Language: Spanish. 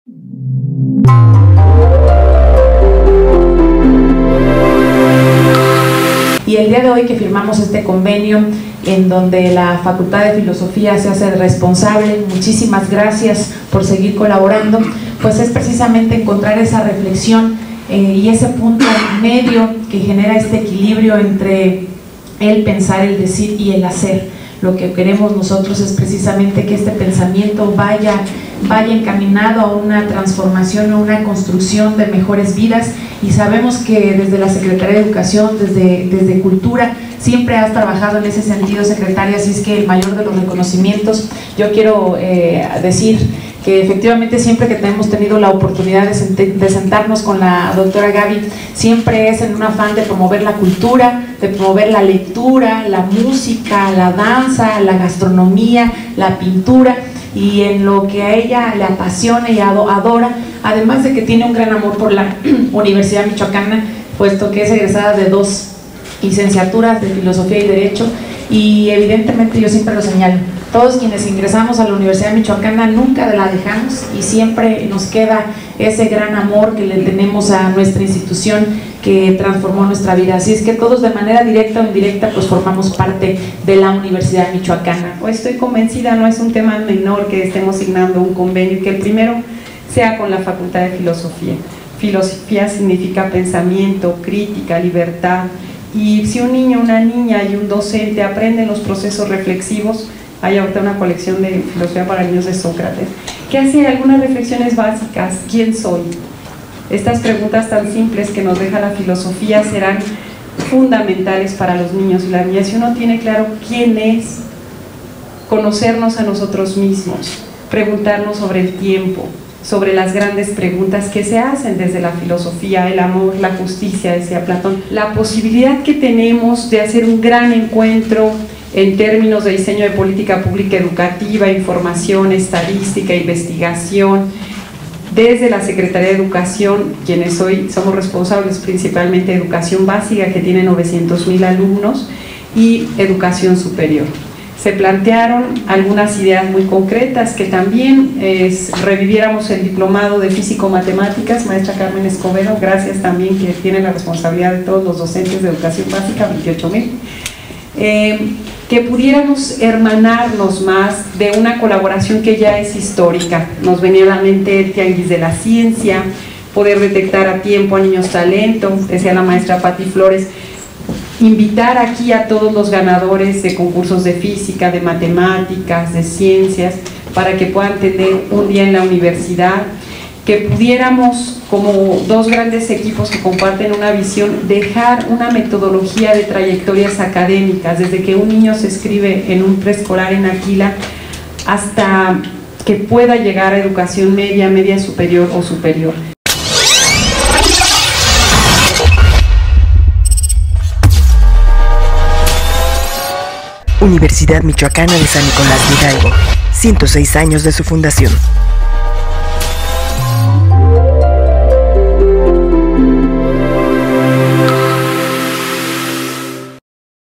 Y el día de hoy que firmamos este convenio en donde la Facultad de Filosofía se hace responsable, muchísimas gracias por seguir colaborando, pues es precisamente encontrar esa reflexión y ese punto medio que genera este equilibrio entre el pensar, el decir y el hacer. Lo que queremos nosotros es precisamente que este pensamiento vaya encaminado a una transformación, a una construcción de mejores vidas, y sabemos que desde la Secretaría de Educación, desde Cultura, siempre has trabajado en ese sentido, secretaria, así es que el mayor de los reconocimientos. Yo quiero decir que efectivamente siempre que hemos tenido la oportunidad de sentarnos con la doctora Gaby, siempre es en un afán de promover la cultura, de promover la lectura, la música, la danza, la gastronomía, la pintura, y en lo que a ella le apasiona y adora, además de que tiene un gran amor por la Universidad Michoacana, puesto que es egresada de 2 licenciaturas de Filosofía y Derecho, y evidentemente yo siempre lo señalo, todos quienes ingresamos a la Universidad Michoacana nunca la dejamos y siempre nos queda ese gran amor que le tenemos a nuestra institución que transformó nuestra vida. Así es que todos de manera directa o indirecta pues formamos parte de la Universidad Michoacana. Estoy convencida, no es un tema menor que estemos signando un convenio y que el primero sea con la Facultad de Filosofía. Filosofía significa pensamiento, crítica, libertad, y si un niño, una niña y un docente aprenden los procesos reflexivos, hay ahorita una colección de filosofía para niños de Sócrates, que hace algunas reflexiones básicas. ¿Quién soy? Estas preguntas tan simples que nos deja la filosofía serán fundamentales para los niños y las niñas. Si uno tiene claro quién es, conocernos a nosotros mismos, preguntarnos sobre el tiempo, sobre las grandes preguntas que se hacen desde la filosofía, el amor, la justicia, decía Platón, la posibilidad que tenemos de hacer un gran encuentro en términos de diseño de política pública educativa, información, estadística, investigación, desde la Secretaría de Educación, quienes hoy somos responsables principalmente de educación básica, que tiene 900,000 alumnos, y educación superior. Se plantearon algunas ideas muy concretas, que también reviviéramos el diplomado de Físico-Matemáticas, maestra Carmen Escobedo, gracias también, que tiene la responsabilidad de todos los docentes de educación básica, 28,000, que pudiéramos hermanarnos más de una colaboración que ya es histórica. Nos venía a la mente el Tianguis de la Ciencia, poder detectar a tiempo a niños talento, decía la maestra Pati Flores, invitar aquí a todos los ganadores de concursos de física, de matemáticas, de ciencias, para que puedan tener un día en la universidad, que pudiéramos, como 2 grandes equipos que comparten una visión, dejar una metodología de trayectorias académicas, desde que un niño se inscribe en un preescolar en Aquila hasta que pueda llegar a educación media, media superior o superior. Universidad Michoacana de San Nicolás de Hidalgo, 106 años de su fundación.